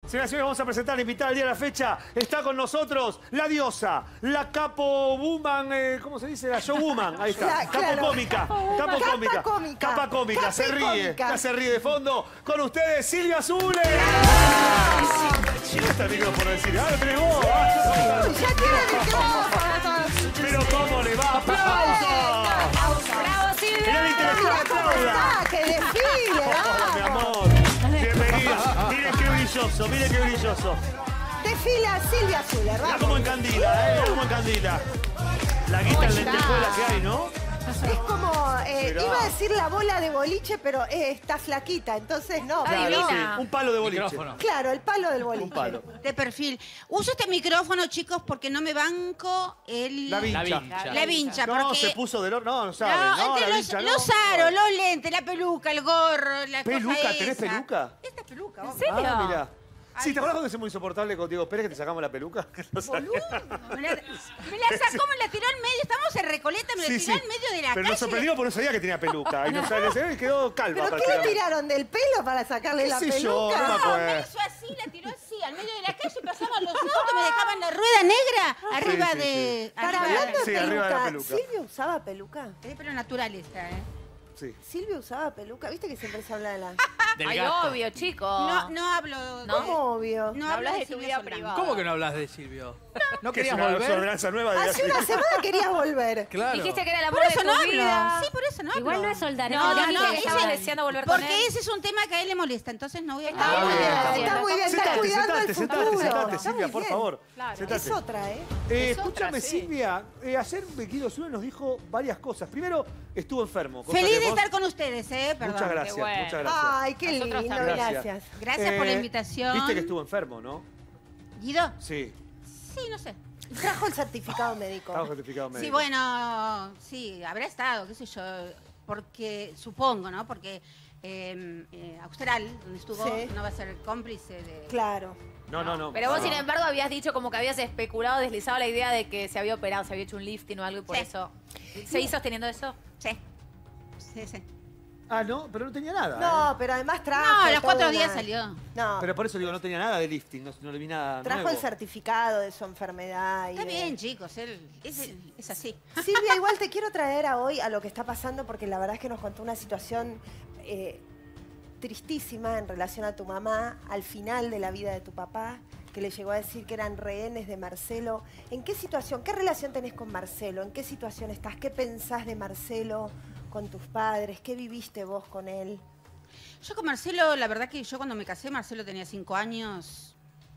Señoras y señores, vamos a presentar a la invitada del día de la fecha. Está con nosotros la diosa, la capo woman, ¿cómo se dice? La showwoman. Ahí está. Capo cómica. Capo cómica. Capa cómica. Se ríe. Ya se ríe de fondo. Con ustedes, Silvia Azule. ¿Dónde está el micrófono de Silvia? ¡Ah, lo tenés vos! ¡Ya tiene el micrófono! ¡Pero cómo le va! ¡Aplausos! ¡Bravo, Silvia! ¡Mirá la intelectual, Claudia! ¡Que desfile! ¡Oh, mi amor! Bienvenida. Miren qué brilloso, miren qué brilloso. Desfila Silvia Azule, Mirá cómo encandila, mirá cómo encandila. La guita en lentejuela que hay, ¿no? Es como, iba a decir la bola de boliche, pero está flaquita, entonces no. Claro, sí. Un palo de boliche. Micrófono. Claro, el palo del boliche. Un palo. De perfil. Uso este micrófono, chicos, porque no me banco el... La vincha. La vincha, No, porque... se puso de no sabe. No, No, entre la los, vincha, los no. aros, los lentes, la peluca, el gorro, la ¿Peluca? cosa ¿Tenés esa. peluca? Esta es peluca, vos. Ah, mirá. Sí, ¿te acuerdas cuando es muy insoportable con Diego Pérez que te sacamos la peluca? Boludo. Me la sacó, me la tiró al medio. Estamos en Recoleta, me la tiró al medio de la Pero calle. nos sorprendimos porque no sabía que tenía peluca. Y no sabía, y quedó calva. ¿Pero qué le tiraron del pelo para sacarle la ¿Qué sé yo? peluca? No me No, acuerdo. me hizo así, la tiró así, al medio de la calle, pasaban los autos, me dejaban la rueda negra arriba sí, de... sí. Para arriba hablando de Sí, arriba de la peluca, peluca. ¿Silvia usaba peluca? Es pelo natural esta, ¿eh? Sí. ¿Silvia usaba peluca? ¿Viste que siempre se habla de la...? Del Ay, gato. obvio, chico. No hablo... ¿Cómo obvio? No Hablas hablo de de tu Silvia vida Soldán. privada. ¿Cómo que no hablas de Silvio? ¿No Que es querías una volver? ordenanza nueva de Hace una semana querías volver. Claro. Dijiste que era el amor Por de eso tu no hablo. vida. Sí, por eso no hablo. Igual no es soldar. No, No, dijiste que ese- estabas deseando volver con él. Porque ese es un tema que a él le molesta, entonces no voy a Está hablar. muy bien. Está muy bien, está Sentate, cuidando el sentate, futuro. sentate, Está Silvia, muy por bien. favor. Claro. Sentate. Es otra, ¿eh? Es otra, Escúchame, sí. Silvia, ayer Guido Zule nos dijo varias cosas. Primero, estuvo enfermo. cosa Feliz que de vos- estar con ustedes, perdón. Muchas gracias, Qué bueno. muchas gracias. Ay, qué Nosotros lindo, también. gracias. Gracias por la invitación. Viste que estuvo enfermo, ¿no? ¿Guido? Sí. Sí, no sé. Trajo el certificado médico. Estaba certificado médico. Sí, bueno, sí, habrá estado, qué sé yo, porque, supongo, ¿no? Porque Austral, donde estuvo, Sí. no va a ser cómplice de... Claro. No. Pero vos, No. sin embargo, habías dicho como que habías especulado, deslizado la idea de que se había operado, se había hecho un lifting o algo y por Sí. eso. ¿Seguís sosteniendo eso? Sí. Sí. Ah, no, pero no tenía nada. No, pero además trajo... No, a los toda 4 días una- salió. No, Pero por eso digo, no tenía nada de lifting, no le vi nada trajo nuevo. el certificado de su enfermedad. Y Está de- bien, chicos, él es así. Silvia, igual te quiero traer a hoy a lo que está pasando porque la verdad es que nos contó una situación tristísima en relación a tu mamá, al final de la vida de tu papá, que le llegó a decir que eran rehenes de Marcelo. ¿En qué situación, qué relación tenés con Marcelo? ¿En qué situación estás? ¿Qué pensás de Marcelo con tus padres? ¿Qué viviste vos con él? Yo con Marcelo, la verdad que yo cuando me casé, Marcelo tenía 5 años.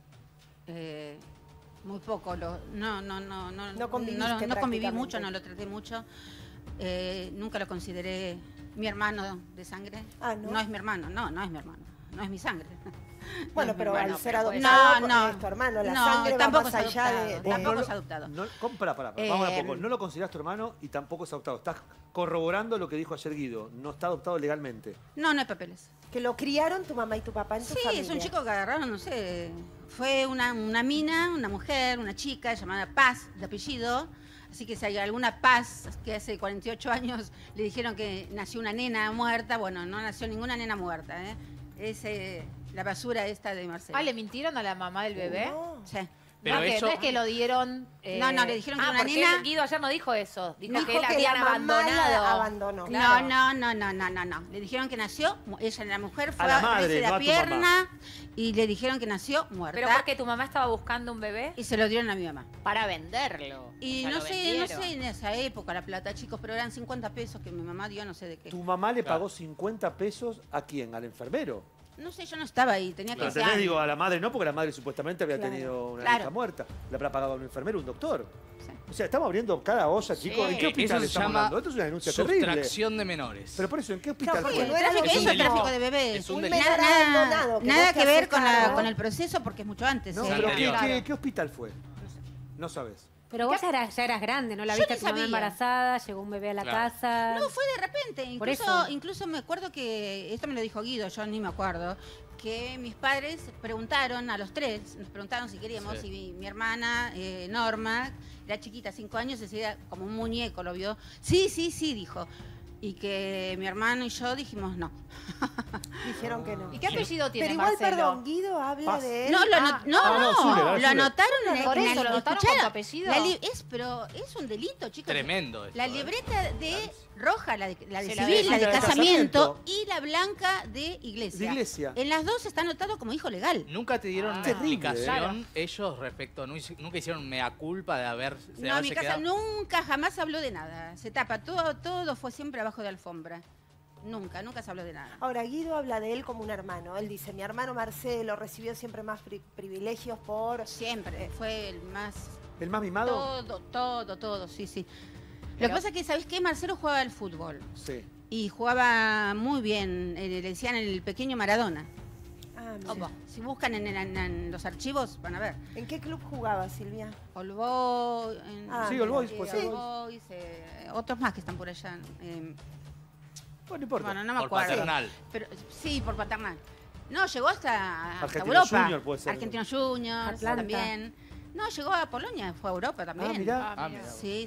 Muy poco. No conviviste no conviví prácticamente. mucho, no lo traté mucho. Nunca lo consideré mi hermano de sangre. Ah, ¿no? No es mi hermano, no es mi hermano. No es mi sangre. Bueno, No es mi pero hermano. al ser pero adoptado No, es tu hermano, la no, sangre va tampoco más es allá adoptado, de... tampoco no, es adoptado. Vamos a poco. No lo considerás tu hermano y tampoco es adoptado. Estás corroborando lo que dijo ayer Guido. No está adoptado legalmente. No hay papeles. Que lo criaron tu mamá y tu papá en tu Sí, familia. es un chico que agarraron, no sé. Fue una mina, una mujer, una chica llamada Paz, de apellido. Así que si hay alguna Paz que hace 48 años le dijeron que nació una nena muerta, bueno, no nació ninguna nena muerta, ¿eh? Es la basura esta de Marcelo. Ah, ¿le mintieron a la mamá del bebé? No. Sí. Pero no, eso- no es que lo dieron... No, le dijeron que era una porque nena. Guido ayer no dijo eso. Dijo Dijo que él que habían la mamá la abandonado. abandonó. Claro. No. Le dijeron que nació, ella, la mujer, fue A la a madre, verse no a la tu pierna y le dijeron que nació muerta. Pero porque tu mamá estaba buscando un bebé Y se lo dieron a mi mamá. para venderlo. Y O sea, no lo sé vendieron. en esa época la plata, chicos, pero eran 50 pesos que mi mamá dio, no sé de qué. ¿Tu mamá le pagó 50 pesos a quién? ¿Al enfermero? No sé, yo no estaba ahí, tenía Pero 15 tenés, años. digo, a la madre no, porque la madre supuestamente había Claro. tenido una Claro. hija muerta. Le habrá pagado a un enfermero, un doctor. Sí. O sea, estamos abriendo cada olla, chicos. ¿En qué hospital Eso se estamos llama hablando? Esto es una denuncia terrible. sustracción de menores. Pero por eso, ¿en qué hospital Claro, porque fue? no era lo Tráfico, que eso es delito. tráfico de bebés. Es un Un delito. menor abandonado. que Nada vos te que ver haces cargo. con el proceso porque es mucho antes. No, ¿eh? pero Claro. ¿qué hospital fue? No sabes. Pero vos ya eras grande, ¿no? La Yo viste ni a tu mamá sabía. embarazada, llegó un bebé a la Claro. casa. No, fue de repente. Por eso. Incluso me acuerdo que, esto me lo dijo Guido, yo ni me acuerdo, que mis padres preguntaron a los tres, nos preguntaron si queríamos, Sí. y mi hermana, Norma, era chiquita, 5 años, decía como un muñeco, lo vio. Sí, dijo. y que mi hermano y yo dijimos no. Dijeron que no. ¿Y qué apellido tiene Pero igual, Marcelo? perdón, Guido habla de él. No, lo Zuller. anotaron en el Por eso, ¿lo anotaron con tu escucharon. apellido? Pero es un delito, chicos. Tremendo eso, La libreta de roja, la de Sí, la civil, la de de casamiento, casamiento. y la blanca de iglesia. De iglesia. En las dos está anotado como hijo legal. Nunca te dieron una Terrible, explicación ellos respecto, nunca hicieron mea culpa de haberse No, mi casa quedado. nunca jamás habló de nada. Se tapa, todo fue siempre abajo de alfombra. Nunca se habló de nada. Ahora, Guido habla de él como un hermano. Él dice, mi hermano Marcelo recibió siempre más privilegios por... Siempre, fue el más... ¿El más mimado? Todo, sí. Lo que pasa es que, ¿sabés qué? Marcelo jugaba al fútbol. Sí. Y jugaba muy bien, le decían el pequeño Maradona. Ah, mira. Opa, si buscan en los archivos, van a ver. ¿En qué club jugaba, Silvia? All Boys, Sí, All Boys, puede ser. All Boys, otros más que están por allá. Bueno, no importa. Bueno, no me Por acuerdo. Paternal. Pero, sí, por Paternal. No, llegó hasta Argentino Europa. Junior puede ser. Argentino Juniors Atlanta. también. No, llegó a Polonia, fue a Europa también. mirá. Ah, mira. Sí.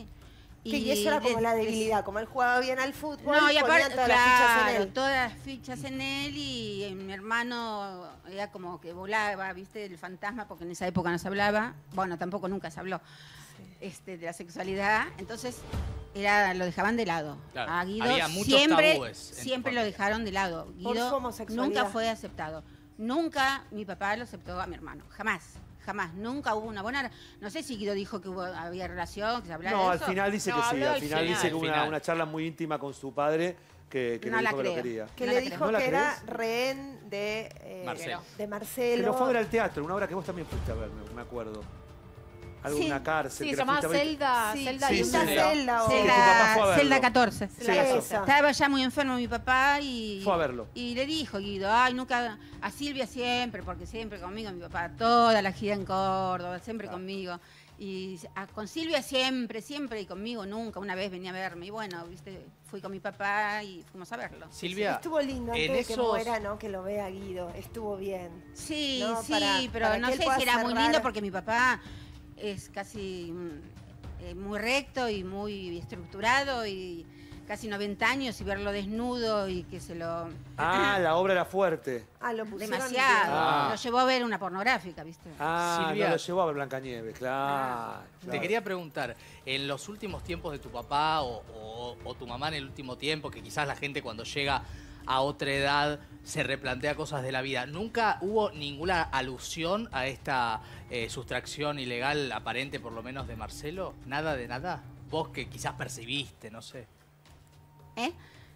Y eso era como la debilidad, como él jugaba bien al fútbol, No, y ponían aparte, todas las fichas en claro, él. todas las fichas en él y mi hermano era como que volaba, viste, el fantasma, porque en esa época no se hablaba, bueno, tampoco nunca se habló de la sexualidad, entonces lo dejaban de lado. Claro, A Guido había muchos siempre tabúes en tu lo familia. dejaron de lado. Por Guido su homosexualidad. nunca fue aceptado. Nunca mi papá lo aceptó a mi hermano, jamás. Nunca hubo una buena... No sé si Guido dijo que había relación, que se hablaba No, de al eso. final dice No, que sí. habló Al al final final. dice que Al final. una charla muy íntima con su padre que No le la dijo que lo creo. quería. Que ¿No le la dijo ¿No la que era crees? rehén de Marcelo. Marcelo. Que lo fue a ver al teatro, una obra que vos también fuiste a ver, me acuerdo. Algo de Sí. una cárcel. Sí, que se la llamaba fuiste a ver. Zelda, Sí, Zelda sí, y Linda sí. Zelda o... Sí, que tu papá fue a verlo. Celda 14. Esa. Estaba ya muy enfermo mi papá y... Fue a verlo. Y le dijo Guido, ay, nunca... A Silvia siempre, porque siempre conmigo, mi papá, toda la gira en Córdoba, siempre conmigo. Y con Silvia siempre, y conmigo nunca. Una vez venía a verme y bueno, viste, fui con mi papá y fuimos a verlo. Silvia, Estuvo lindo en antes de que esos- muera, ¿no? Que lo vea Guido. Estuvo bien. Sí, No, sí, para pero no que él sé pueda si era muy cerrar. lindo porque mi papá es casi muy recto y muy estructurado y casi 90 años y verlo desnudo y que se lo... Ah, la obra era fuerte. Ah, lo pusieron... Demasiado. Ah. Lo llevó a ver una pornográfica, ¿viste? Ah, Silvia. no lo llevó a ver Blancanieves, claro. te quería preguntar, en los últimos tiempos de tu papá o tu mamá en el último tiempo, que quizás la gente cuando llega a otra edad se replantea cosas de la vida, ¿nunca hubo ninguna alusión a esta sustracción ilegal aparente, por lo menos, de Marcelo? ¿Nada de nada? Vos que quizás percibiste, no sé. ¿Eh?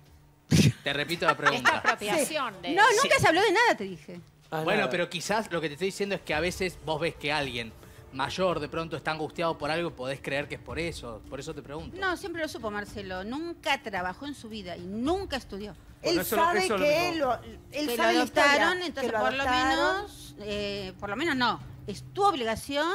Te repito la Esta pregunta. apropiación de... No, nunca se habló de nada, te dije. Ah, Bueno, nada. pero quizás lo que te estoy diciendo es que a veces vos ves que alguien mayor de pronto está angustiado por algo y podés creer que es por eso te pregunto. No, siempre lo supo Marcelo. Nunca trabajó en su vida y nunca estudió. Él Bueno, eso sabe es lo que mismo. él Que lo sabe la historia, adoptaron, que entonces lo adoptaron. por lo menos no. Es tu obligación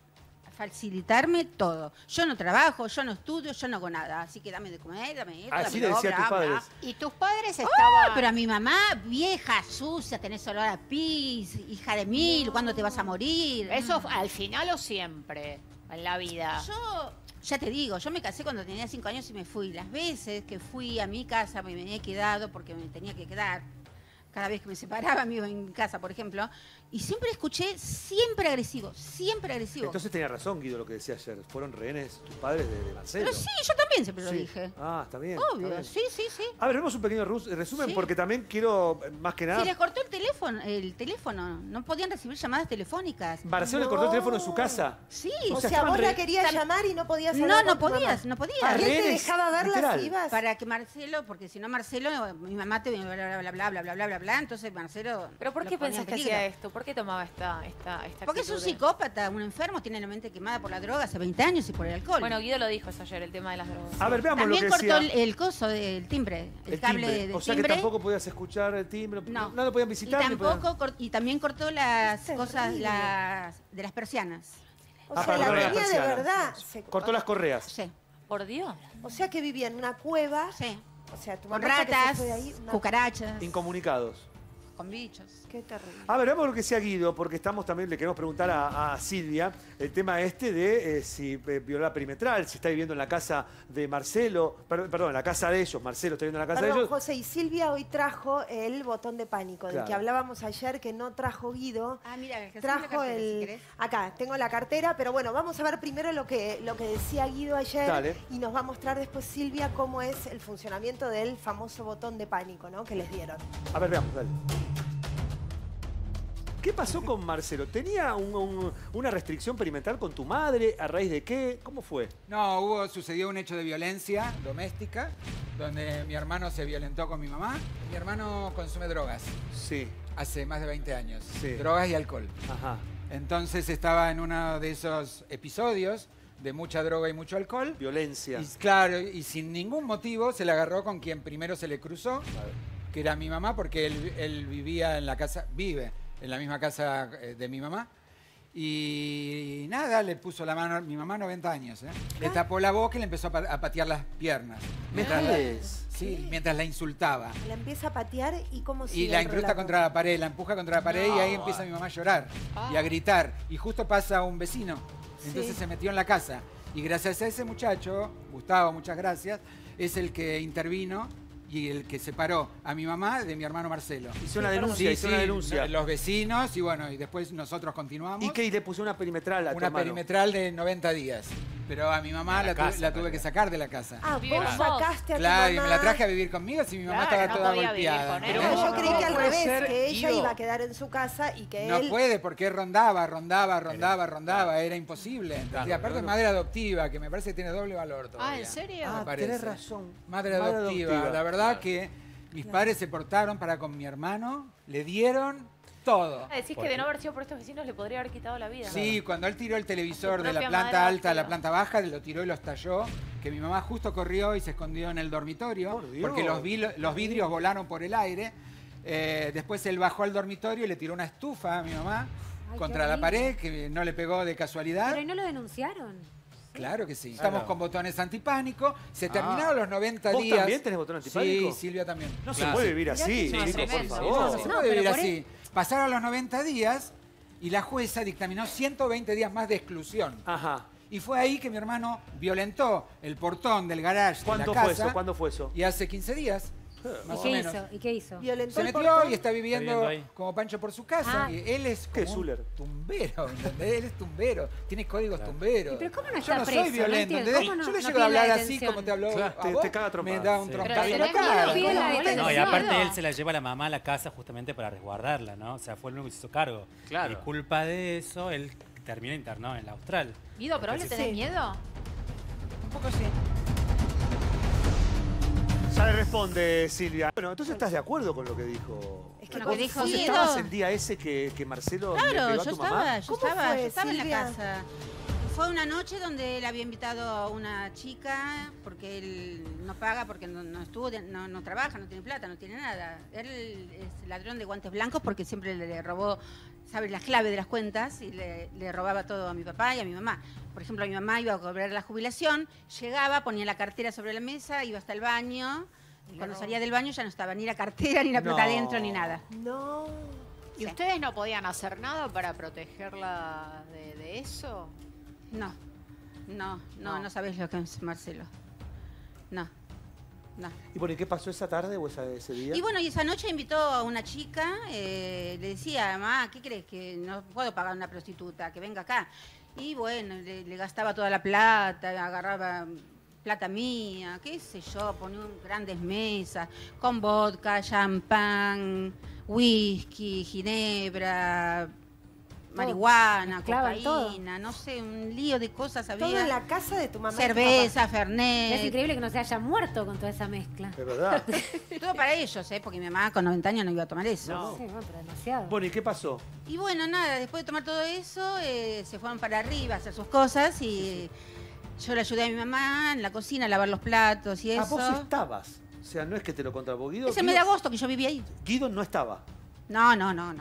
facilitarme todo. Yo no trabajo, yo no estudio, yo no hago nada. Así que dame de comer, dame esto, Así dame le lo, decía a tus bla, bla. padres. Y tus padres Ah, estaban... pero a mi mamá, vieja, sucia, tenés olor a pis, hija de mil, ¿cuándo te vas a morir? ¿Eso al final o siempre en la vida? Yo, ya te digo, yo me casé cuando tenía 5 años y me fui. Las veces que fui a mi casa me he quedado porque me tenía que quedar. Cada vez que me separaba me iba en mi casa, por ejemplo. Y siempre escuché, siempre agresivo. Entonces tenía razón Guido lo que decía ayer. Fueron rehenes tus padres de Marcelo. Pero sí, yo también siempre lo Sí. dije. Ah, está bien. Obvio, está bien. sí. A ver, vemos un pequeño resumen Sí. porque también quiero, más que nada... Se les cortó el teléfono. No podían recibir llamadas telefónicas. Marcelo le cortó el teléfono en su casa. Sí. O sea, estaban vos la re- querías llamar y no podías No, hablar no con tu mamá. podías. Ah, ¿Y él te rehenes, dejaba verlas literal. y ibas? Para que Marcelo, porque si no Marcelo, mi mamá te bla bla bla, entonces Marcelo. ¿Pero por lo qué ponía en pensás que peligro. hacía esto? ¿Por qué tomaba esta Porque es un actitud de- psicópata, un enfermo, tiene la mente quemada por la droga hace 20 años y por el alcohol. Bueno, Guido lo dijo eso ayer, el tema de las drogas. A ver, veamos lo también que cortó decía. el coso del timbre, el cable timbre. del O sea timbre. que tampoco podías escuchar el timbre. No. No lo podían visitar. Y ni podían- tampoco y también cortó las Es cosas terrible. de las persianas. O Ah, sea, para la correr las tenía de persianas. verdad. Cortó las correas. Sí, Por Dios. O sea, que vivía en una cueva. sí. O sea, tu Con mamá hasta que se ratas, fue de ahí, una- cucarachas. Incomunicados. con bichos. Qué terrible. A ver, vamos a lo que sea Guido, porque estamos también, le queremos preguntar a Silvia el tema este de si violó la perimetral, si está viviendo en la casa de Marcelo, perdón, en la casa de ellos, Marcelo está viviendo en la casa de ellos. José, y Silvia hoy trajo el botón de pánico, del Claro. que hablábamos ayer, que no trajo Guido. Ah, mira, que Trajo cartera, si el... querés. Acá, tengo la cartera, pero bueno, vamos a ver primero lo que decía Guido ayer. Dale. Y nos va a mostrar después Silvia cómo es el funcionamiento del famoso botón de pánico, ¿no? Que les dieron. A ver, veamos, dale. ¿Qué pasó con Marcelo? ¿Tenía una restricción perimetral con tu madre? ¿A raíz de qué? ¿Cómo fue? No, sucedió un hecho de violencia doméstica, donde mi hermano se violentó con mi mamá. Mi hermano consume drogas Sí. hace más de 20 años. Sí. Drogas y alcohol. Ajá. Entonces estaba en uno de esos episodios de mucha droga y mucho alcohol. Violencia. Y claro, y sin ningún motivo se le agarró con quien primero se le cruzó, que era mi mamá, porque él vivía en la casa, vive en la misma casa de mi mamá. Y nada, le puso la mano, mi mamá 90 años, ¿eh? Le tapó la boca y le empezó a patear las piernas. Mientras la insultaba. La empieza a patear y cómo sigue Y la el incrusta relato. contra la pared, la empuja contra la pared y ahí empieza mi mamá a llorar y a gritar. Y justo pasa un vecino, entonces se metió en la casa. Y gracias a ese muchacho, Gustavo, muchas gracias, es el que intervino y el que separó a mi mamá de mi hermano Marcelo. Hizo una denuncia, hizo una denuncia. Los vecinos y bueno, y después nosotros continuamos. ¿Y qué? ¿Y le puso una perimetral a tu Una hermano? perimetral de 90 días. Pero a mi mamá la tuve que sacar de la casa. Ah, Vive vos con vos. sacaste a tu Claro, y mamá. me la traje a vivir conmigo si mi mamá Claro, estaba no toda podía vivir golpeada. con él. Pero yo No, creí que al puede revés, ser, que ella Guido. iba a quedar en su casa y que No él... puede porque rondaba, era imposible. Y aparte es madre adoptiva, que me parece que tiene doble valor todavía. Ah, ¿en serio? me Ah, parece. tenés razón. Madre adoptiva. La verdad que mis padres se portaron para con mi hermano, le dieron todo. Decís que de no haber sido por estos vecinos le podría haber quitado la vida. Sí, cuando él tiró el televisor Su de la propia planta madre alta a la adoptiva. planta baja, lo tiró y lo estalló, que mi mamá justo corrió y se escondió en el dormitorio, Por Dios. porque los vidrios volaron por el aire. Después él bajó al dormitorio y le tiró una estufa a mi mamá Ay, contra qué la horrible. pared, que no le pegó de casualidad. Pero ¿y no lo denunciaron? Claro que sí. Claro. Estamos con botones antipánico. Se terminaron los 90 ¿Vos días. también tenés botón antipánico? Sí, Silvia también. No se puede vivir Mirá así, que no, chicos, por tremendo. favor. No se No, puede pero vivir por así. Pasaron los 90 días y la jueza dictaminó 120 días más de exclusión. Ajá. Y fue ahí que mi hermano violentó el portón del garage de la ¿Cuándo casa. fue eso? ¿Cuándo fue eso? Y hace 15 días, más ¿Y o qué menos. hizo? ¿Y qué hizo? Violentó Se el metió portón. y está viviendo viviendo ahí. como Pancho por su casa. Ah. Y él es ¿Qué como es un Zuller? tumbero, ¿entendés? Él es tumbero. Tiene códigos tumberos. ¿Pero cómo no Yo está no preso? soy No violento, entiendo. ¿entendés? ¿Cómo no- Yo le no llego a pide la hablar así detención? como te habló Claro, a te- vos, te caga me trompadas. da un Sí. trompazo Pero en la tenés miedo, cara. pide la ¿Cómo detención. No, y ¿Tenés aparte miedo? él se la lleva a la mamá a la casa justamente para resguardarla, ¿no? O sea, fue el único que se hizo cargo. Claro. Y culpa de eso, él termina internado en la Austral. Guido, ¿pero vos le tenés Sí. miedo? Un poco sí. Ya le responde Silvia. Bueno, entonces estás de acuerdo con lo que dijo. Es Con lo vos- que dijo ¿Vos Guido. estabas el día ese que Marcelo le Claro, pegó a yo tu mamá? estaba, ¿Cómo fue, en la Silvia? casa. Fue una noche donde él había invitado a una chica porque él no paga, porque no estudia, no trabaja, no tiene plata, no tiene nada. Él es ladrón de guantes blancos porque siempre le robó, sabe, las claves de las cuentas y le robaba todo a mi papá y a mi mamá. Por ejemplo, a mi mamá iba a cobrar la jubilación, llegaba, ponía la cartera sobre la mesa, iba hasta el baño. Y cuando salía del baño ya no estaba ni la cartera, ni la plata No. adentro, ni nada. No. ¿Y Sí. ustedes no podían hacer nada para protegerla de eso? No, no sabés lo que es Marcelo. No. ¿Y bueno, y qué pasó esa tarde o ese día? Y bueno, y esa noche invitó a una chica, le decía, mamá, ¿qué crees? Que no puedo pagar una prostituta, que venga acá. Y bueno, le gastaba toda la plata, agarraba plata mía, qué sé yo, ponía grandes mesas, con vodka, champán, whisky, ginebra, marihuana, mezclaban todo. cocaína, no sé, un lío de cosas Todo en había. la casa de tu mamá. y tu Cerveza, Es Fernet. increíble que no se haya muerto con toda esa mezcla. Es verdad. Todo para ellos, porque mi mamá con 90 años no iba a tomar eso. Sí, bueno, pero demasiado. Bueno, ¿y qué pasó? Y bueno, nada, después de tomar todo eso, se fueron para arriba a hacer sus cosas y yo le ayudé a mi mamá en la cocina a lavar los platos y Ah, eso. vos estabas. O sea, no es que te lo contrapó Guido. Es el mes de agosto que yo viví ahí. Guido no estaba. No.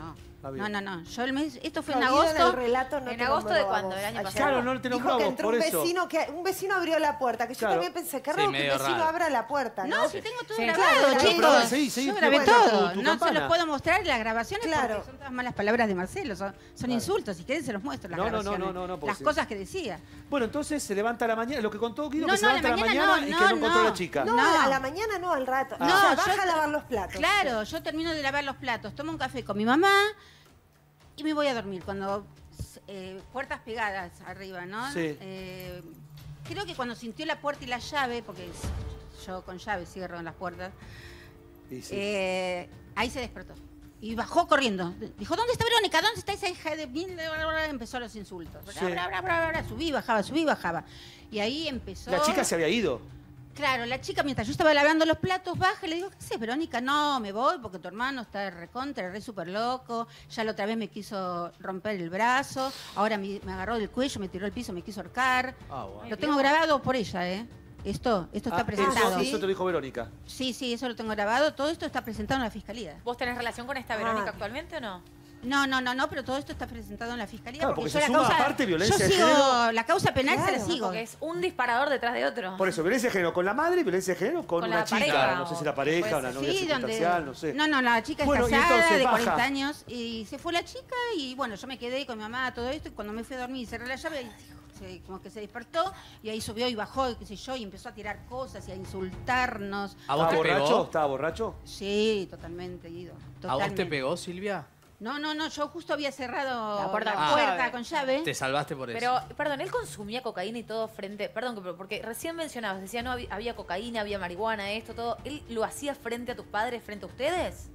Ah, bien. No. Yo esto fue en No, Guido en agosto. el relato no En te agosto de nombró a cuándo, vos el año ayer. pasado. Claro, no te Dijo nombró que vos, entró por un eso. vecino, un vecino abrió la puerta, que yo Claro. también pensé, qué Sí, raro que un medio vecino raro. abra la puerta, ¿no? No, si tengo todo Sí. grabado, Claro, chicos. pero seguí, Yo grabé bueno, todo. tu No se campana. los puedo mostrar las grabaciones Claro. porque son todas malas palabras de Marcelo. Son insultos. Si quieren se los muestro las No, grabaciones. no, las sí. cosas que decía. Bueno, entonces se levanta a la mañana, lo que contó Guido, No, que se no, levanta a la mañana no, y que no no, encontró a la no. chica. No, No. a la mañana no, al rato. Ah. O sea, No, baja yo- a lavar los platos. Claro, yo termino de lavar los platos, tomo un café con mi mamá y me voy a dormir. Cuando puertas pegadas arriba, ¿no? Sí. Creo que cuando sintió la puerta y la llave, porque yo con llave cierro las puertas, Y sí. ahí se despertó. Y bajó corriendo. Dijo, ¿dónde está Verónica? ¿Dónde está esa hija de mil? Empezó los insultos. Sí. Subí, bajaba. Y ahí empezó... La chica se había ido. Claro, la chica, mientras yo estaba lavando los platos, baja y le digo, ¿qué haces, Verónica? No, me voy porque tu hermano está recontra, re súper loco. Ya la otra vez me quiso romper el brazo. Ahora me agarró del cuello, me tiró al piso, me quiso ahorcar. Ah, bueno. Lo tengo grabado por ella, ¿eh? Esto está presentado. Eso te lo dijo Verónica. Sí, eso lo tengo grabado. Todo esto está presentado en la fiscalía. ¿Vos tenés relación con esta Verónica actualmente o no? No, pero todo esto está presentado en la fiscalía. Claro, porque yo se la suma aparte violencia yo de sigo, género. la causa penal se la Claro, sigo. Porque es un disparador detrás de otro. Por eso, violencia de género con la madre y violencia de género con Con una la chica. pareja, No sé si o la pareja, puede una ser. novia Sí, circunstancial, no sé. No, la chica es Bueno, y casada, entonces de baja. 40 años, y se fue la chica, y bueno, yo me quedé con mi mamá, todo esto, y cuando me fui a dormir y cerré la llave, como que se despertó, y ahí subió y bajó, y qué sé yo, y empezó a tirar cosas y a insultarnos. ¿A vos ¿Estaba te borracho? pegó? ¿Estaba borracho? Sí, totalmente, Guido. ¿A vos te Totalmente. pegó, Silvia? No, yo justo había cerrado La puerta la con puerta llave. con llave. Te salvaste por eso. Pero, perdón, él consumía cocaína y todo frente... Perdón, porque recién mencionabas, decía, no, había cocaína, había marihuana, esto, todo. ¿Él lo hacía frente a tus padres, frente a ustedes?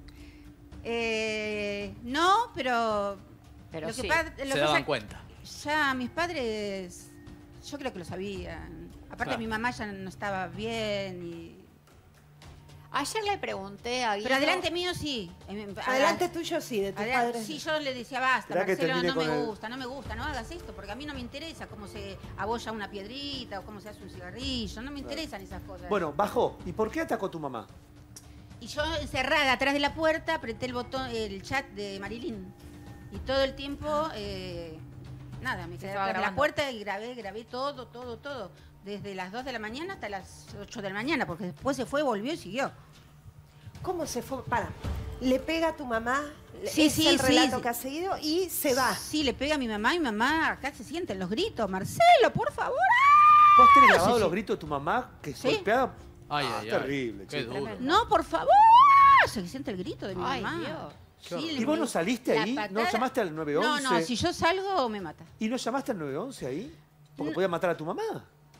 No, pero... Pero lo que sí. Se daban cuenta. Ya mis padres, yo creo que lo sabían. Aparte Claro. mi mamá ya no estaba bien y... Ayer le pregunté a Guido... Pero adelante mío sí. Adelante tuyo sí, de tus padres. Sí, yo le decía, basta, Esperá que Marcelo, termine no me con el- gusta, no hagas esto, porque a mí no me interesa cómo se abolla una piedrita o cómo se hace un cigarrillo, no me interesan esas cosas. Bueno, bajó. ¿Y por qué atacó a tu mamá? Y yo encerrada atrás de la puerta apreté el botón, el chat de Marilyn. Y todo el tiempo, nada, me quedé estaba atrás de la grabando. puerta y grabé todo. Desde las 2 de la mañana hasta las 8 de la mañana, porque después se fue, volvió y siguió. ¿Cómo se fue? Le pega a tu mamá, Sí, es sí, el relato sí. que ha seguido y se va. Sí, le pega a mi mamá acá se sienten los gritos. Marcelo, por favor. ¿Vos tenés grabado sí, los sí. gritos de tu mamá que Sí. golpeada? Ay, Ah, ay, ay. terrible, Qué chico. duro. No, por favor. Se siente el grito de mi Ay, mamá. Dios. Sí, ¿Y vos no saliste la ahí? ¿No patada- llamaste al 911? No, si yo salgo me mata. ¿Y no llamaste al 911 ahí? Porque No. podía matar a tu mamá.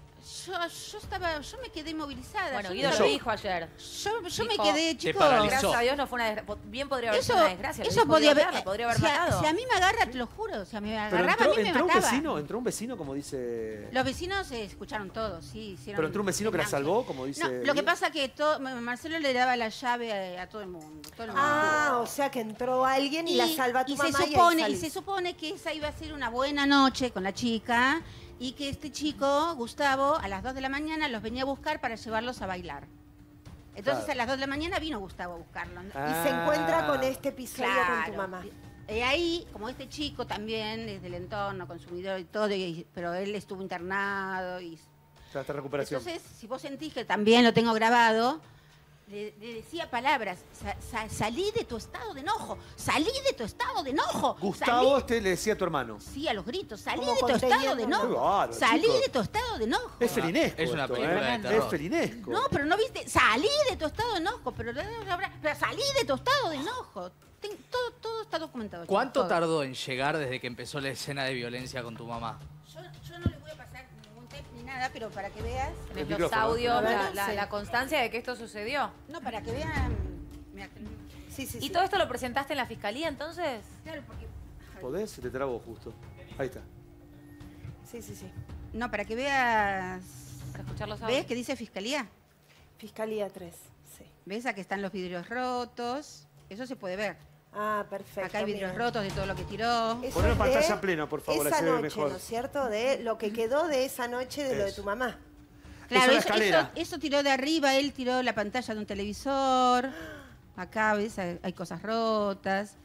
Yo me quedé inmovilizada. Bueno, Yo Guido no lo yo- dijo ayer. Yo me Dijo, quedé, te chicos. paralizó. Gracias a Dios no fue una desgracia. Bien podría haber sido una desgracia. Eso podía haber, la podría haber si matado. a mí me agarra, te lo juro, si a mí me Pero agarraba, a mí me entró un mataba. vecino, como dice... Los vecinos escucharon todo, sí. Hicieron Pero entró un vecino que la denuncias. salvó, como dice... No, lo que pasa que Marcelo le daba la llave a todo el mundo. Ah, o sea que entró alguien y la salva a tu mamá y ahí se salís. supone que esa iba a ser una buena noche con la chica y que este chico, Gustavo, a las 2 de la mañana los venía a buscar para llevarlos a bailar. Entonces Claro. a las 2 de la mañana vino Gustavo a buscarlo. Y se encuentra con este episodio con tu Claro. mamá. Y ahí, como este chico también es del entorno, consumidor y todo, pero él estuvo internado. Y, Ya está en recuperación. entonces, si vos sentís que también lo tengo grabado, le decía palabras, salí de tu estado de enojo, salí de tu estado de enojo. Gustavo le decía a tu hermano. Sí, a los gritos, salí Como de tu estado de conteniendo, enojo. Qué bárbaro, Salí chicos. de tu estado de enojo. Es felinesco Es una esto, película de ¿eh? terror. Es felinesco. No, pero no viste, salí de tu estado de enojo, pero salí de tu estado de enojo. Todo está documentado. chicos, ¿Cuánto todo. tardó en llegar desde que empezó la escena de violencia con tu mamá? Yo no le voy a pasar ningún tape ni nada, pero para que veas. Tenés El los micrófono. audios, A ver, sí. la constancia de que esto sucedió. No, para que vean. Mira, Sí, sí, ¿Y sí. todo esto lo presentaste en la fiscalía entonces? claro, porque. ¿Podés? Se te trabó justo. Ahí está. Sí, sí, sí. No, para que veas. Para escuchar los audios. ¿Ves que dice fiscalía? Fiscalía 3. Sí. ¿Ves? Aquí están los vidrios rotos. Eso se puede ver. Ah, perfecto. Acá hay vidrios bien. rotos de todo lo que tiró. Eso Poner es de pantalla plena, por favor, Esa así se ve noche, mejor. ¿no es cierto? De lo que quedó de esa noche de lo de Eso. tu mamá. Claro, Eso es la escalera. eso tiró de arriba, él tiró la pantalla de un televisor. Acá, ¿ves? Hay cosas rotas.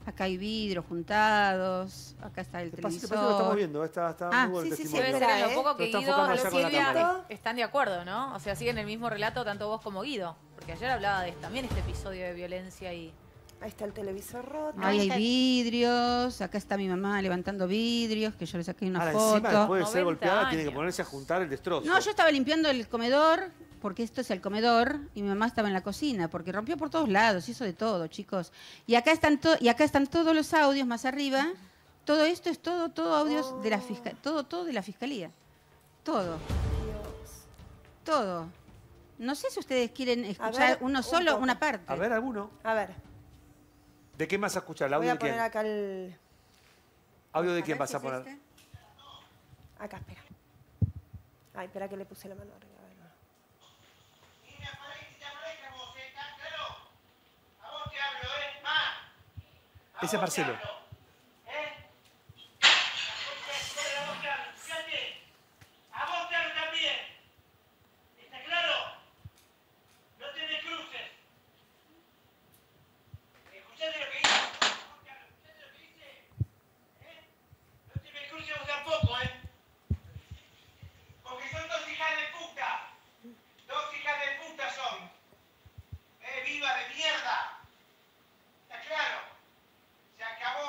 Acá hay vidrios juntados, acá está el Pasito, televisor. lo estamos viendo, está muy bueno el sí, testimonio. Debe ser en lo poco que Lo está Guido enfocando y allá con la Silvia cámara. están de acuerdo, ¿no? O sea, siguen el mismo relato tanto vos como Guido. Porque ayer hablaba de también este episodio de violencia y... Ahí está el televisor roto. Ahí hay vidrios, acá está mi mamá levantando vidrios, que yo le saqué una Ahora, foto. encima, después de ser 90 golpeada, tiene que años. ponerse a juntar el destrozo. No, yo estaba limpiando el comedor, porque esto es el comedor, y mi mamá estaba en la cocina, porque rompió por todos lados, hizo de todo, chicos. Y acá están todos los audios más arriba. Todo esto es todo audios de la fiscalía, todo de la fiscalía. Todo. Todo. No sé si ustedes quieren escuchar ver, uno un solo, poco. una parte. A ver, alguno. A ver, ¿De qué vas a escuchar? ¿El voy audio a de quién? poner acá el... ¿Audio de A quién ver vas si a es poner? este. Acá, espera. Ay, espera que le puse la mano arriba. A ver. Ese es Marcelo. A vos te hablo también. ¿Está claro? No te me cruces. ¿Escuchaste lo que hice? ¿Escuchaste lo que hice? No te me cruces vos tampoco, porque son dos hijas de puta. Dos hijas de puta son. Viva de mierda. ¿Está claro? Se acabó,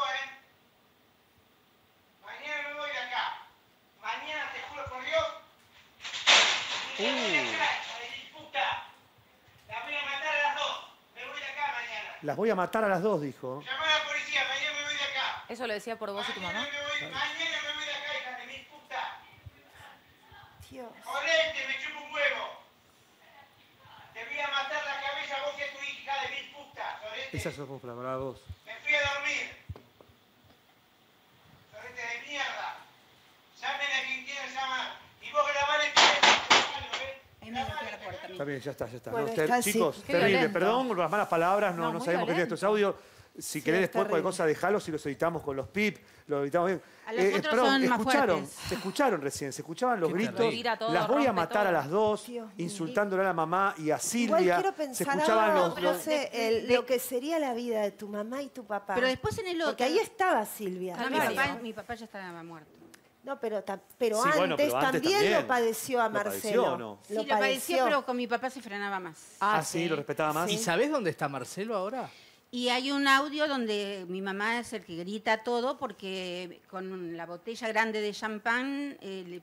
Mañana me voy de acá. Mañana, te juro por Dios, me voy de acá, hija de mi puta. La voy a matar a las dos. Me voy de acá mañana. Las voy a matar a las dos, dijo. Llamá a la policía, mañana me voy de acá. ¿Eso lo decía por vos y tu mamá? Mañana me voy de acá, hija de mi puta. Dios. Jodete, me chupo un huevo. Te voy a matar la cabeza a vos y a tu hija de mi puta. Jodete. Esa sos vos, para vos. Me fui a dormir. Jodete de mierda. Llamen a quien quieran llamar. Y vos grabá el Está bien, ya está. Bueno, No, está así. chicos, Qué terrible. violento. Perdón por las malas palabras, no muy sabemos qué tiene violento. estos audios. Si querés es después cualquier terrible. cosa, dejalos y los editamos con los pip, los editamos bien. A los otros son más escucharon, fuertes. se escucharon recién, se escuchaban los Qué gritos. terrible. Tira todo, Las voy a rompe matar todo. a las dos, Dios mío. insultándole a la mamá y a Igual Silvia. quiero Se pensar escuchaban ahora, los... no sé, lo que sería la vida de tu mamá y tu papá. Pero después en el otro... Porque ahí estaba Silvia. No, Calvario. mi papá ya estaba muerto. No, pero Sí, antes, bueno, pero antes también también. lo padeció a ¿Lo Marcelo. padeció o no? Sí, lo padeció, pero con mi papá se frenaba más. Sí, lo respetaba más. ¿Y sabés dónde está Marcelo ahora? Y hay un audio donde mi mamá es el que grita todo porque con la botella grande de champán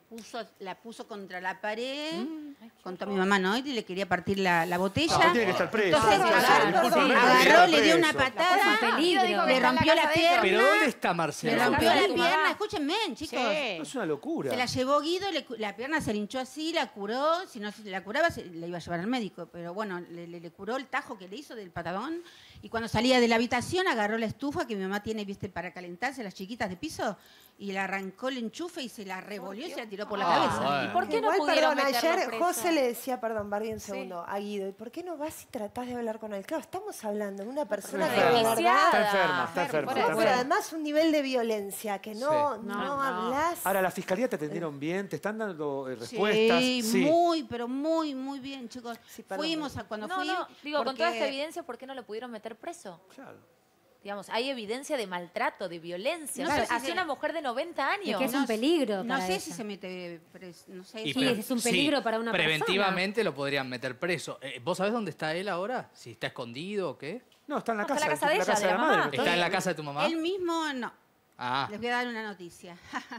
la puso contra la pared, contó a mi mamá, ¿no? Y le quería partir la botella. No, tiene que estar preso. Entonces Discúlpeme, agarró, le dio preso. una patada, peligro. dijo que le está en la rompió la casa de ellos. pierna. ¿Pero dónde está Le Marcelo? rompió Casa la de tu pierna, mamá. escúchenme, chicos. No es una locura. Se la llevó Guido, la pierna se le hinchó así, la curó. Si no se la curaba, la iba a llevar al médico. Pero bueno, le curó el tajo que le hizo del patadón. Y cuando salía de la habitación, agarró la estufa que mi mamá tiene, viste, para calentarse, las chiquitas de piso, y le arrancó el enchufe y se la revolvió y se la tiró por la cabeza. bueno. ¿Y por qué no Igual, pudieron perdón, meterlo ayer preso? José le decía, perdón, Barbie, un segundo, a Guido, ¿y por qué no vas y tratás de hablar con él? Claro, estamos hablando de una persona que de enferma. verdad... Está enferma, está enferma. Pero además un nivel de violencia que no, Sí. no hablas. Ahora, ¿la fiscalía te atendieron bien? ¿Te están dando respuestas? Sí, muy, pero muy, muy bien, chicos. Sí, perdón. Fuimos a cuando No, fui... no, digo, con toda porque- esta evidencia, ¿por qué no lo pudieron meter preso? Claro. Digamos, hay evidencia de maltrato, de violencia. Claro, Hacia sí. una mujer de 90 Es años. que es un peligro. No para sé ella. si se mete preso, no sé. Y Sí, pre- es un peligro para una persona. Preventivamente lo podrían meter preso. ¿Vos sabés dónde está él ahora? Si está escondido o qué. No, está en la No, está casa. en la casa de ella, de la madre. mamá. ¿Está en la casa de tu mamá? Él mismo no. Ah, Les voy a dar una noticia.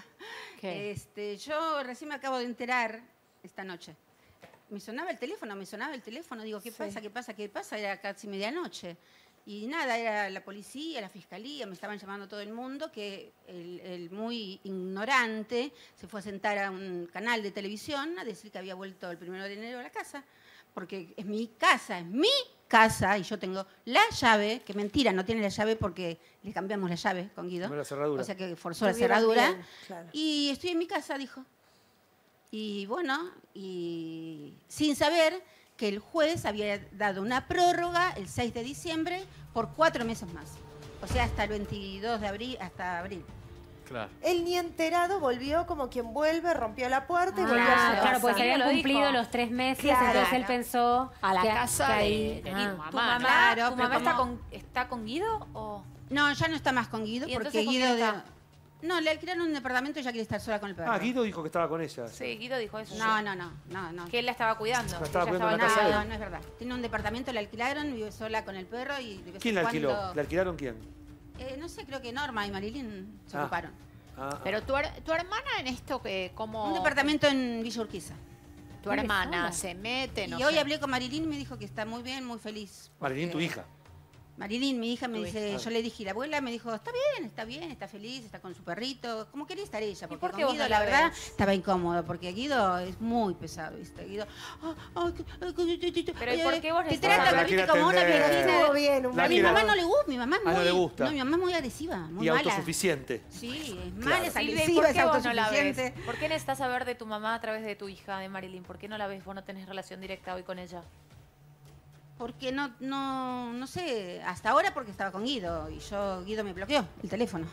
¿Qué? Yo recién me acabo de enterar esta noche. Me sonaba el teléfono. Digo, ¿qué pasa? Era casi medianoche. Y nada, era la policía, la fiscalía, me estaban llamando todo el mundo, que el muy ignorante se fue a sentar a un canal de televisión a decir que había vuelto el 1 de enero a la casa, porque es mi casa, y yo tengo la llave, que mentira, no tiene la llave porque le cambiamos la llave con Guido. Cambió la cerradura. O sea que forzó la Estuvieron cerradura. bien, claro. Y estoy en mi casa, dijo. Y bueno, y sin saber que el juez había dado una prórroga el 6 de diciembre por 4 meses más. O sea, hasta el 22 de abril, hasta abril. claro. Él ni enterado volvió como quien vuelve, rompió la puerta y volvió a su Claro, casa. porque se Sí, habían lo cumplido dijo. los 3 meses, Claro. entonces él pensó A la que- casa que ahí- de Ah. mi ¿Tu mamá. mamá, Claro, tu pero mamá como- está con Guido o...? No, ya no está más con Guido, ¿Y porque entonces con Guido... quién está? No, le alquilaron un departamento y ya quiere estar sola con el perro. Ah, Guido dijo que estaba con ella. Sí, Guido dijo eso. No. Que él la estaba cuidando. La estaba Ella cuidando en la en casa de él. No, no es verdad. Tiene un departamento, le alquilaron, vive sola con el perro y de vez ¿Quién en la alquiló? cuando- ¿Le alquilaron quién? No sé, creo que Norma y Marilyn se Ah. ocuparon. Pero tu hermana en esto, que ¿cómo...? Un departamento en Villa Urquiza. Tu hermana se mete, no Y hoy sé. hablé con Marilyn y me dijo que está muy bien, muy feliz. Marilyn, tu hija. Marilyn, mi hija, me Tu dice, hija. yo le dije, y la abuela me dijo, está bien, está feliz, está con su perrito, como quería estar ella, porque por qué con vos Guido, no la la verdad, ves? estaba incómodo, porque Guido es muy pesado, ¿viste? Guido, Pero ¿y por qué vos te necesitas- trata, La ¿viste? quiere Como una atender. viejita. Estuvo bien, un La A mi quiere- mamá no le gusta, mi mamá es muy, Ah, no le gusta. No, mi mamá es muy agresiva, muy Y mala. autosuficiente. Sí, es Claro. mala, es Silvia, ¿y agresiva, por es qué vos no la autosuficiente. ves? ¿Por qué necesitas saber de tu mamá a través de tu hija, de Marilyn? ¿Por qué no la ves? Vos no tenés relación directa hoy con ella. Porque no sé, hasta ahora porque estaba con Guido y Guido me bloqueó el teléfono.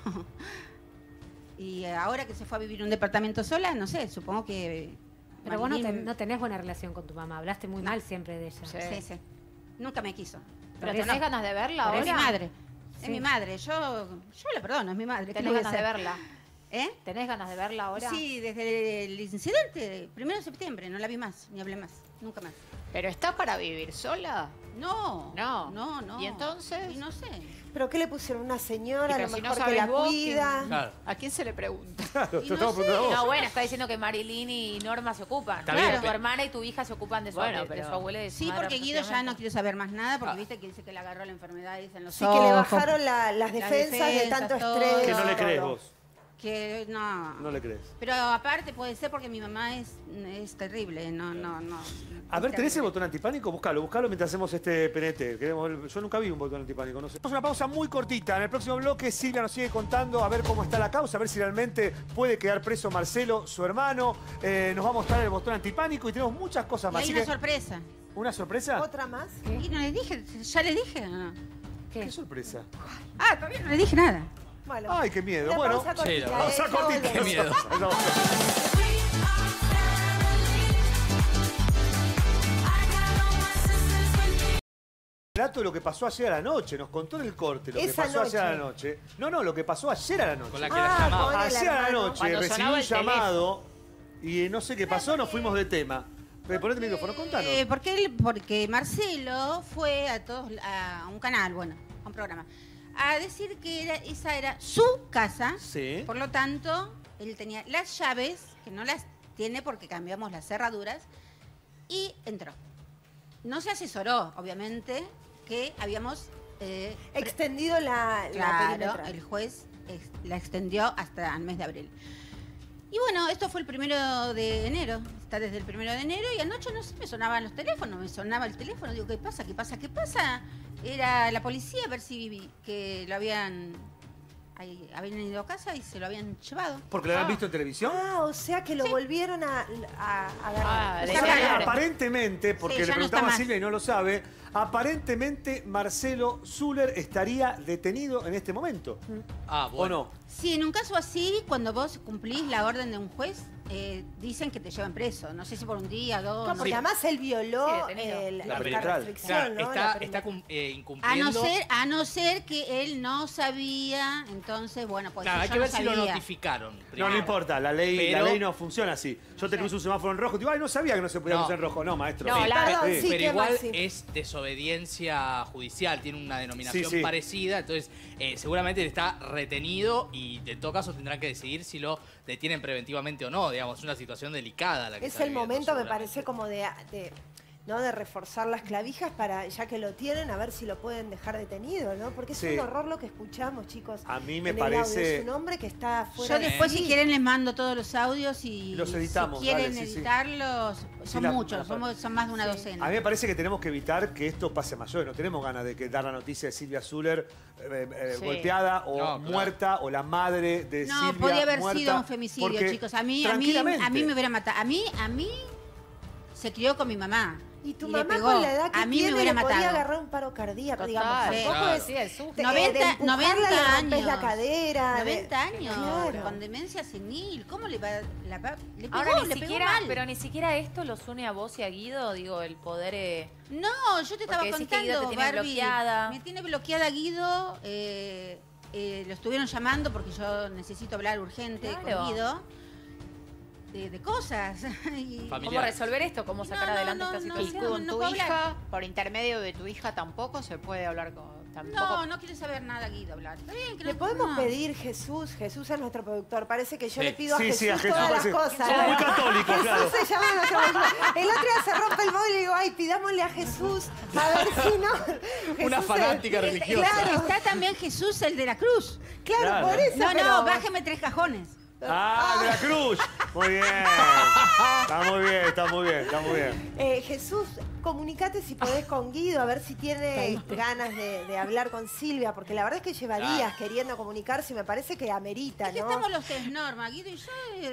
Y ahora que se fue a vivir en un departamento sola, no sé, supongo que... Pero vos Marilyn- no tenés buena relación con tu mamá. Hablaste muy mal siempre de ella. Sí. Nunca me quiso. ¿Pero Por tenés eso- ganas de verla Pero ahora? es mi madre. Sí. Es mi madre. Yo la perdono, es mi madre. ¿Qué le ¿Tenés voy a ganas de hacer? verla? ¿Eh? ¿Tenés ganas de verla ahora? Sí, desde el incidente, 1 de septiembre, no la vi más, ni hablé más, nunca más. ¿Pero está para vivir sola? No. ¿Y entonces? Y no sé. ¿Pero qué le pusieron? ¿Una señora? A Pero lo si no mejor que la sabés vos, cuida. Claro. ¿A quién se le pregunta? Claro, Y te no estamos sé. preguntando a vos. No, bueno, está diciendo que Marilyn y Norma se ocupan. Está Claro, bien, tu pero- hermana y tu hija se ocupan de su, Bueno, de pero- su abuela y de su Sí, madre, porque Guido ya no respectivamente. quiere saber más nada, porque Ah. viste que dice que le agarró la enfermedad esa en los Sí, ojos. que le bajaron las defensas de defensas, tanto todo. estrés. Que no le todo. crees vos. Que no. No le crees. Pero aparte puede ser porque mi mamá es terrible, no. A ver, Es ¿tenés el terrible. botón antipánico? Buscalo mientras hacemos este PNT. Yo nunca vi un botón antipánico, no sé. Vamos a una pausa muy cortita. En el próximo bloque Silvia nos sigue contando a ver cómo está la causa, a ver si realmente puede quedar preso Marcelo, su hermano. Nos va a mostrar el botón antipánico y tenemos muchas cosas Y más. hay Así una que- sorpresa. ¿Una sorpresa? ¿Otra más? Y no le dije, ya le dije. ¿No? ¿Qué sorpresa? Ah, todavía no le dije nada. Bueno. Ay, qué miedo. Una Bueno, pausa Sí, la cortita, pausa ya cortita. volvemos. Qué miedo. No. Relato de lo que pasó ayer a la noche, nos contó en el corte lo que Esa pasó ayer a la noche. noche. No, lo que pasó ayer a la noche. Con la que la llamaba. con el Ayer a la hermano. noche Cuando recibí sonaba un el teléfono. llamado y no sé qué pasó, nos fuimos de tema. Ponete el micrófono, contanos. Porque Marcelo fue a un canal, bueno, a un programa, a decir que esa era su casa. Sí. Por lo tanto, él tenía las llaves, que no las tiene porque cambiamos las cerraduras, y entró. No se asesoró, obviamente, que habíamos... Extendido la Claro, perimetral. el juez la extendió hasta el mes de abril. Y bueno, esto fue el 1 de enero, está desde el 1 de enero, y anoche no sé, me sonaban los teléfonos, me sonaba el teléfono, digo, ¿qué pasa? ¿Qué pasa? ¿Qué pasa? Era la policía a ver si que lo habían ido a casa y se lo habían llevado. ¿Porque lo habían visto en televisión? Ah, o sea que lo volvieron a agarrar. Ah, O de sea, O sea, que claro. aparentemente, porque Sí, le ya no preguntaba está a más. Silvia y no lo sabe, aparentemente Marcelo Zuller estaría detenido en este momento. Ah, ¿O bueno. no? Sí, en un caso así, cuando vos cumplís la orden de un juez, dicen que te llevan preso. No sé si por un día, dos. No, no porque sé. además él violó Sí, detenido. La la perimetral. restricción, Claro, ¿no? La está perimetral. incumpliendo. A no ser que él no sabía, entonces, bueno, pues Claro, hay yo que no ver si lo sabía. notificaron. No, primero. no importa, la ley Pero- no funciona así. Yo te cruzo un semáforo en rojo y digo, ay, no sabía que no se podía No. cruzar en rojo. No, maestro. No, Sí, la- pero- Perdón, sí, pero ¿qué igual más? Sí. es desobediencia judicial, tiene una denominación Sí, sí. parecida, entonces seguramente él está retenido y en todo caso tendrán que decidir si lo detienen preventivamente o no, digamos, es una situación delicada la que Es está el viviendo, momento, me seguramente. parece, como de reforzar las clavijas para, ya que lo tienen, a ver si lo pueden dejar detenido, ¿no? Porque es Sí. un horror lo que escuchamos, chicos. A mí me en el audio. parece- Es un hombre que está fuera Yo después, de sí. si quieren, les mando todos los audios y Los editamos, si quieren dale, sí, sí. editarlos, son la- muchos, son más de una Sí. docena. A mí me parece que tenemos que evitar que esto pase a mayores. No tenemos ganas de que dar la noticia de Silvia Zuller Sí. golpeada o No, claro. muerta o la madre de No, Silvia podría haber muerta, sido un femicidio, porque chicos. A mí tranquilamente. me hubiera matado. A mí se crió con mi mamá. Y tu le mamá pegó. con la edad que a mí tiene me hubiera le podía matado. agarrar un paro cardíaco, Total, digamos. Tampoco claro. es Sí, el susto. de 90 empujarla, le rompes años. la cadera. 90 años, Claro. con demencia senil. ¿Cómo le va? Le pegó, Ahora le ni pegó siquiera, mal. pero ni siquiera esto los une a vos y a Guido, digo, el poder... No, yo te estaba Porque decís que contando, Guido te tiene Barbie. bloqueada. Me tiene bloqueada Guido lo estuvieron llamando porque yo necesito hablar urgente Claro. con Guido de cosas. Y- ¿Cómo resolver esto? ¿Cómo sacar adelante esta Y situación? con no tu puedo hija, hablar. por intermedio de tu hija, tampoco se puede hablar con... Tampoco... No, no quiere saber nada Guido hablar. Está bien, que Le no- podemos no. pedir Jesús es nuestro productor. Parece que yo Sí. le pido a Sí, Jesús sí, a Jesús todas las parece- cosas. somos muy católicos, claro. Jesús se llama nuestro productor. El otro día se rompe el móvil y digo, ay, pidámosle a Jesús a ver si no. Una Jesús fanática es- religiosa. Claro, Está también Jesús, el de la cruz. claro, Claro. por eso. No, pero- no, bájeme 3 cajones. Ah, de la Cruz. Muy bien. Está muy bien, está muy bien, está muy bien. Jesús, comunicate si podés con Guido, a ver si tiene ganas de hablar con Silvia, porque la verdad es que lleva días queriendo comunicarse y me parece que amerita, Es que ¿no? estamos los tres, Norma, Guido y yo.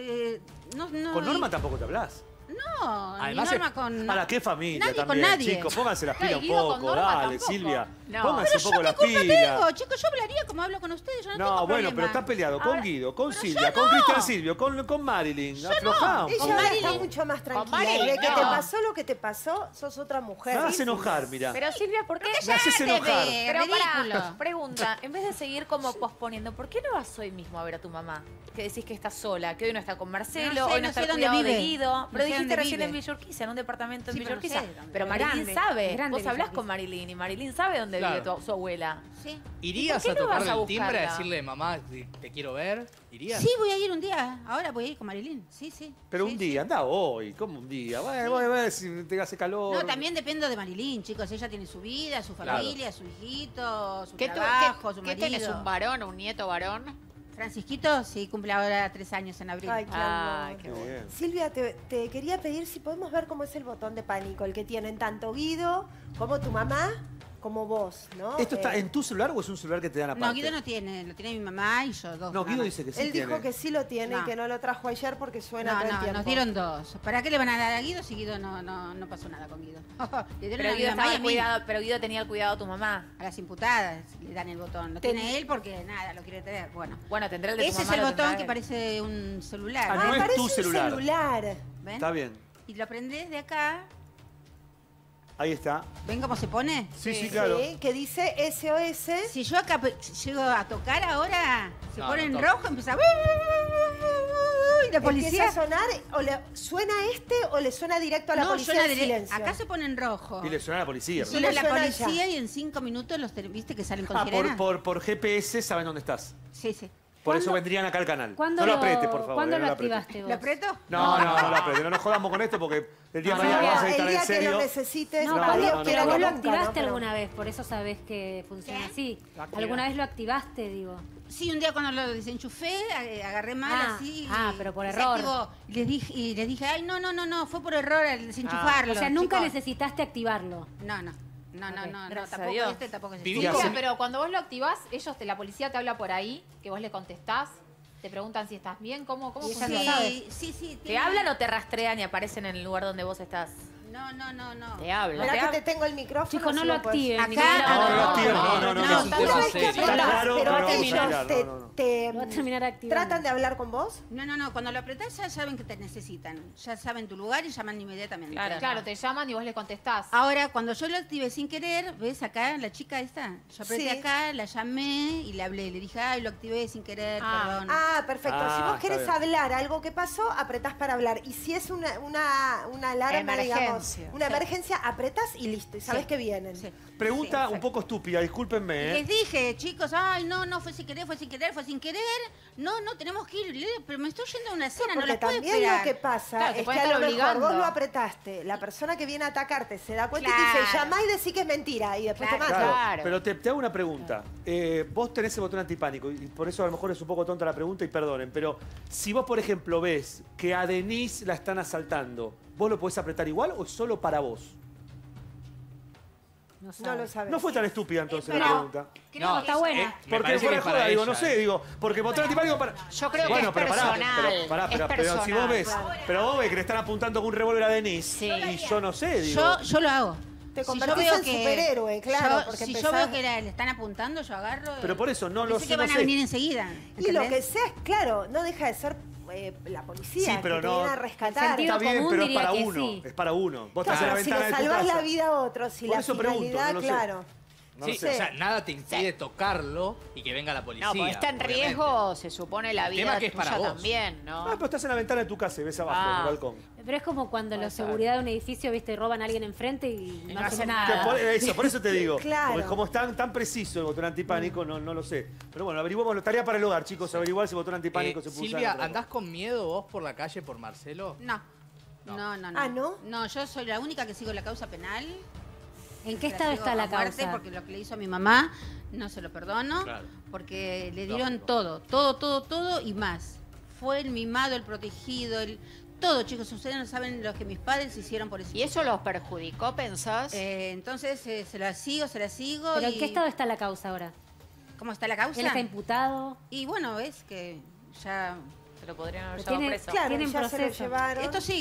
No, Con Norma tampoco te hablas. No, Además, ni Norma con... Ahora, qué familia Nadie con también, nadie. chicos. Pónganse las pilas Claro, un y Guido con poco, Norma dale, tampoco. Silvia. No. Pónganse Pero un poco yo las qué culpa pilas. tengo, chicos, yo hablaría como hablo con ustedes, yo no, tengo No, bueno, problema. pero está peleado con Ahora- Guido, con pero Silvia, yo con no. Cristian Silvio, con Marilyn. Aflojá. Ella Con ahora Marilyn. está mucho más tranquila. Marilyn, Desde que no. te pasó lo que te pasó, sos otra mujer. Me vas a enojar, mira. Pero Silvia, ¿por qué? Me haces enojar. Pero ridículo. para, pregunta, en vez de seguir como posponiendo, ¿por qué no vas hoy mismo a ver a tu mamá? Que decís que estás sola, que hoy no está con Marcelo, No sé, hoy no no está sé al dónde cuidado de vive. Guido. No Pero sé dijiste dónde recién vive. en Villurquiza, en un departamento en Sí, pero no Villurquiza. sé dónde. Pero Grande, Marilyn sabe. grande Vos hablás Villurquiza. con Marilyn y Marilyn sabe dónde Claro. vive su abuela. Sí. ¿Irías ¿Y por qué a no vas tocarle a el timbre a buscarla? decirle, mamá, te quiero ver? ¿Irías? Sí, voy a ir un día. Ahora voy a ir con Marilyn. Sí, sí. Pero Sí, un sí. día, anda hoy, ¿cómo un día? Voy a ver si te hace calor. No, también dependo de Marilyn, chicos. Ella tiene su vida, su Claro. familia, su hijito, su ¿Qué, trabajo, su ¿qué marido. tenés, un varón o un nieto varón? Francisquito, sí, cumple ahora 3 años en abril. Ay, qué Ay, amor. qué Muy bien. Silvia, te quería pedir si podemos ver cómo es el botón de pánico, el que tienen tanto Guido como tu mamá, como vos, ¿no? ¿Esto está en tu celular o es un celular que te dan aparte? No, Guido no tiene, lo tiene mi mamá y yo, dos. No, Guido mamás. dice que sí Él tiene. dijo que sí lo tiene y No. que no lo trajo ayer porque suena No, todo el no, tiempo. nos dieron 2. ¿Para qué le van a dar a Guido si Guido no pasó nada con Guido? Le dieron Pero a mi Guido, mamá estaba y a al mí. cuidado, pero Guido tenía el cuidado de tu mamá. A las imputadas le dan el botón. Lo tiene él porque nada, lo quiere tener. Bueno. Bueno, tendrá el de tu Ese es mamá. el lo tendrá botón que él. parece un celular. Ah, Ah, no es parece tu un celular. celular. ¿Ven? Está bien. Y lo prendés de acá. Ahí está. ¿Ven cómo se pone? Sí, sí, claro. Sí, que dice SOS. Si yo acá llego a tocar ahora, se No, pone en no toca. rojo, empieza. Y la Empieza policía. a sonar, o ¿suena este o le suena directo a la No, policía suena en directo. silencio? Acá se pone en rojo. Y le suena a la policía. Sí, Suena le la suena policía y en 5 minutos viste que salen con Ah, sirena. por GPS saben dónde estás. Sí, sí. Por eso ¿Cuándo- vendrían acá al canal. ¿Cuándo No lo apretes, por favor. ¿Cuándo no lo apretes. activaste vos? ¿Lo aprieto? No lo apretes. No nos jodamos con esto porque el día de mañana No, vamos a el estar día en que lo serio. necesites, No, No, pero no, vos- no, pero no, vos lo no, activaste pero- alguna vez, por eso sabés que funciona así. Lo activé. ¿Alguna vez lo activaste, digo? Sí, un día cuando lo desenchufé, agarré mal Ah, así. ah, pero por se error. activó. Y les dije, ay, no, fue por error al desenchufarlo. O sea, nunca chicos. necesitaste activarlo. No, Ok, gracias a tampoco Dios. tampoco es Viví este. hace- Pero cuando vos lo activás, la policía te habla por ahí, que vos le contestás, te preguntan si estás bien, ¿cómo Y ella funciona? lo sabe. Sí. ¿Te hablan o te rastrean y aparecen en el lugar donde vos estás? No. Te habla. Mirá que te tengo el micrófono. Chicos, no si lo puedes- activen. Acá- ninguna- No, no lo activen. No, no, no. es un No, tema es que serio. pero Claro, pero pero ellos vamos a te, no, no. te- Lo va a terminar activando. tratan de hablar con vos. No, cuando lo apretás ya saben que te necesitan. Ya saben tu lugar y llaman inmediatamente. Claro, te llaman y vos le contestás. Ahora, cuando yo lo activé sin querer, ¿ves acá la chica esta? Yo apreté Sí. acá, la llamé y le hablé. Le dije, ay, lo activé sin querer, perdón. Ah, perfecto. Si Ah, vos querés está bien. hablar algo que pasó, apretás para hablar. Y si es una alarma, digamos, Emergencia. una emergencia, apretás y listo. Y sabés Sí. que vienen. Sí. Pregunta Sí, un poco estúpida, discúlpenme. Les dije, chicos, ay, no, fue sin querer. No, tenemos que ir. Pero me estoy yendo a una cena, no, Porque las puedo también esperar. lo que pasa Claro, te es que pueden a lo estar mejor obligando. vos lo apretaste, la persona que viene a atacarte se da cuenta y Claro. te dice, llamá y decí que es mentira. Y después te Claro. mata. Claro, pero te hago una pregunta. Vos tenés el botón antipánico y por eso a lo mejor es un poco tonta la pregunta y perdonen, pero si vos, por ejemplo, ves que a Denise la están asaltando, ¿vos lo podés apretar igual o es solo para vos? No, No sabe. lo sabes. No fue tan estúpida entonces la Pero- pregunta. No, está buena. me Porque parece fuera que de es para joda, digo, ella, no sé, digo, porque botón antipánico para... Yo creo Bueno, que es pero pará, personal. pero si vos ves, pero vos ves que le están apuntando con un revólver a Denise Sí. y yo no sé, digo. Yo lo hago. Te Si yo convertís veo en superhéroe, claro, porque si yo empezás- veo que le están apuntando, yo agarro. Pero por eso, no porque lo sé sé, que no van a sé. venir enseguida. Y lo que ¿entendés? sea, claro, no deja de ser la policía Sí, pero que te no- viene a rescatar. Sentido Está bien, común pero es diría para que uno, sí. es para uno. Vos estás en Claro, la si ventana le de tu salvás casa. la vida a otros, si Por la eso pregunto, finalidad, no lo sé. claro. No Sí, lo sé. o sea, nada te impide tocarlo y que venga la policía. No, porque está en obviamente. riesgo, se supone, la El tema vida que es para tuya vos. también, ¿no? Ah, pero estás en la ventana de tu casa y ves abajo, en el balcón. Pero es como cuando la seguridad de un edificio, viste, roban a alguien enfrente y no hacen Que nada. por eso te digo. Claro. Porque como es tan preciso el botón antipánico, no lo sé. Pero bueno, averiguamos, tarea para el hogar, chicos, averiguar si el botón antipánico se puso. Silvia, ¿andás con miedo vos por la calle por Marcelo? No. No. Ah, ¿no? No, yo soy la única que sigo la causa penal. ¿En qué La estado sigo está la a muerte causa? Porque lo que le hizo a mi mamá no se lo perdono. Claro. Porque le dieron todo y más. Fue el mimado, el protegido, todo, chicos. Ustedes no saben lo que mis padres hicieron por eso. ¿Y eso los perjudicó, pensás? Entonces se la sigo. ¿Pero en qué estado está la causa ahora? ¿Cómo está la causa? ¿Él está imputado? Y bueno, es que ya... Se lo podrían haber Pero llevado tiene- preso. Claro, Tienen ya se lo proceso. llevaron.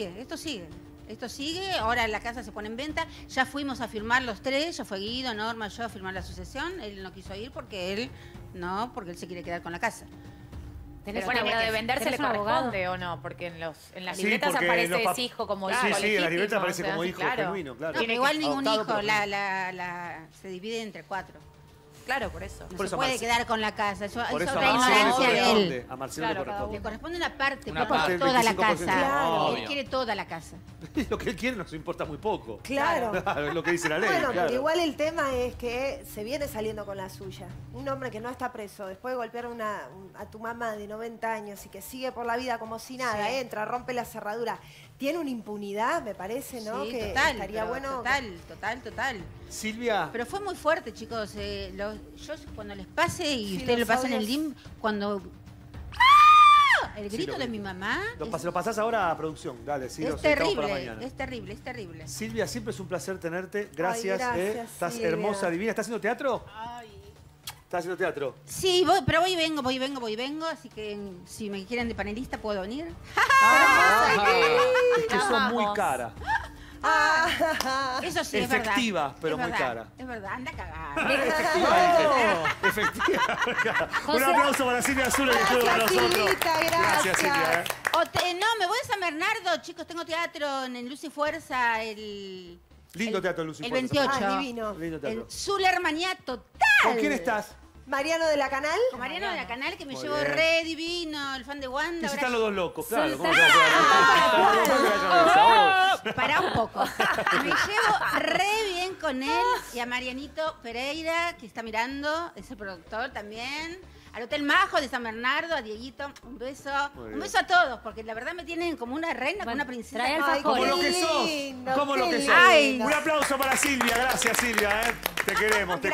Esto sigue, ahora la casa se pone en venta. Ya fuimos a firmar los tres, ya fue Guido, Norma, yo a firmar la sucesión. Él no quiso ir porque él se quiere quedar con la casa. Bueno, pero de venderse le ¿tenés un abogado? corresponde o no, porque en las Sí, libretas porque aparece los ese hijo como Sí, hijo sí, en las legítimo, libretas aparece o sea, como sí, hijo claro. genuino, claro. No, pero igual ningún Adoptado, hijo, pero- se divide entre 4. Claro, por eso. No Por se eso puede Marce- quedar con la casa, eso Por es eso a otra Marcelo le ignorancia de él. corresponde. A Marcelo le Claro, cada corresponde. Le corresponde una parte, Una pero parte del toda la 25%. casa. Claro. Él quiere toda la casa. Lo que él quiere nos importa muy poco. Claro. Claro, es lo que dice la ley. Bueno, claro. pero igual el tema es que se viene saliendo con la suya. Un hombre que no está preso, después de golpear a tu mamá de 90 años y que sigue por la vida como si nada, Sí. entra, rompe la cerradura, tiene una impunidad, me parece, ¿no? Sí, que total, estaría pero bueno. total. Silvia, Pero fue muy fuerte, chicos. Yo cuando les pase, y Sí, ustedes lo los pasan en el audios. DIM, cuando... ¡Ah! El Sí, grito lo de vi. mi mamá lo pasás ahora a producción. Dale, sí, lo es sacamos para terrible, mañana. es terrible. Silvia, siempre es un placer tenerte. Gracias. gracias, Estás Silvia. hermosa, divina. ¿Estás haciendo teatro? ¿Estás haciendo teatro? Sí, pero voy y vengo, así que si me quieren de panelista puedo venir. Es que son muy Vamos. cara. Eso sí, es verdad. Efectiva, pero Es muy verdad, cara. Es verdad, anda a cagar. Efectiva. Un José- aplauso para Silvia Azul que estuvo con Gracias, nosotros. Silvita, gracias. Silvia. No, me voy a San Bernardo, chicos, tengo teatro en Luz y Fuerza Lindo teatro, Lucy. el Fuerza. 28. Ah, divino. Lindo teatro. En Zuller Manía total. ¿Con quién estás? Mariano de la Canal. Con Mariano de la Canal, que me Muy llevo bien. re divino, el fan de Wanda. Y si ahora están los dos locos, claro. Soltá. ¿Cómo se va a poder? Pará un poco. Me llevo re bien con él y a Marianito Pereira, que está mirando, es el productor también. Al Hotel Majo de San Bernardo, a Dieguito, un beso. Muy Un bien. beso a todos, porque la verdad me tienen como una reina, como Bueno, una princesa. trae Ay, alfajores. Como lo que Qué sos. lindo, Como lo qué que sos. lindo. Ay. Un aplauso para Silvia. Gracias, Silvia. Te queremos.